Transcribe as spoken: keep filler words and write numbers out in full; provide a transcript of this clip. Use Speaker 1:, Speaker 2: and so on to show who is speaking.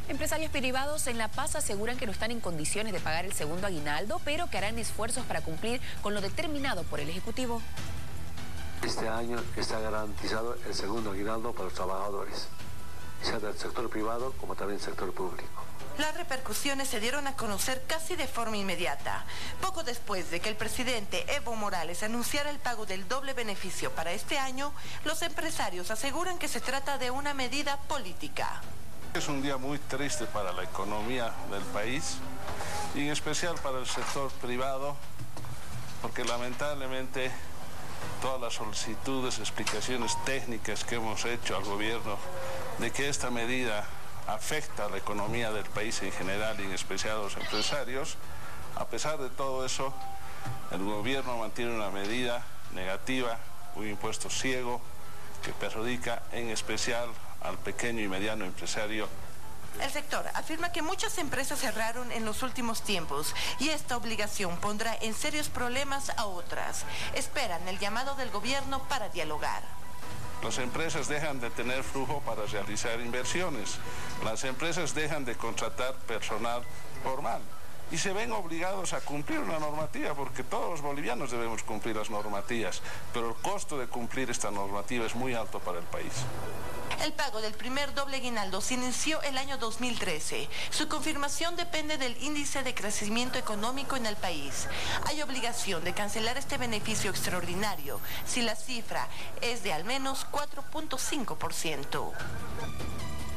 Speaker 1: Empresarios privados en La Paz aseguran que no están en condiciones de pagar el segundo aguinaldo, pero que harán esfuerzos para cumplir con lo determinado por el Ejecutivo.
Speaker 2: Este año está garantizado el segundo aguinaldo para los trabajadores, sea del sector privado como también del sector público.
Speaker 3: Las repercusiones se dieron a conocer casi de forma inmediata, poco después de que el presidente Evo Morales anunciara el pago del doble beneficio para este año. Los empresarios aseguran que se trata de una medida política.
Speaker 4: Es un día muy triste para la economía del país y en especial para el sector privado, porque lamentablemente todas las solicitudes, explicaciones técnicas que hemos hecho al gobierno de que esta medida afecta a la economía del país en general y en especial a los empresarios, a pesar de todo eso, el gobierno mantiene una medida negativa, un impuesto ciego que perjudica en especial al pequeño y mediano empresario.
Speaker 3: El sector afirma que muchas empresas cerraron en los últimos tiempos y esta obligación pondrá en serios problemas a otras. Esperan el llamado del gobierno para dialogar.
Speaker 4: Las empresas dejan de tener flujo para realizar inversiones. Las empresas dejan de contratar personal formal y se ven obligados a cumplir una normativa, porque todos los bolivianos debemos cumplir las normativas, pero el costo de cumplir esta normativa es muy alto para el país.
Speaker 3: El pago del primer doble aguinaldo se inició el año dos mil trece. Su confirmación depende del índice de crecimiento económico en el país. Hay obligación de cancelar este beneficio extraordinario si la cifra es de al menos cuatro punto cinco por ciento.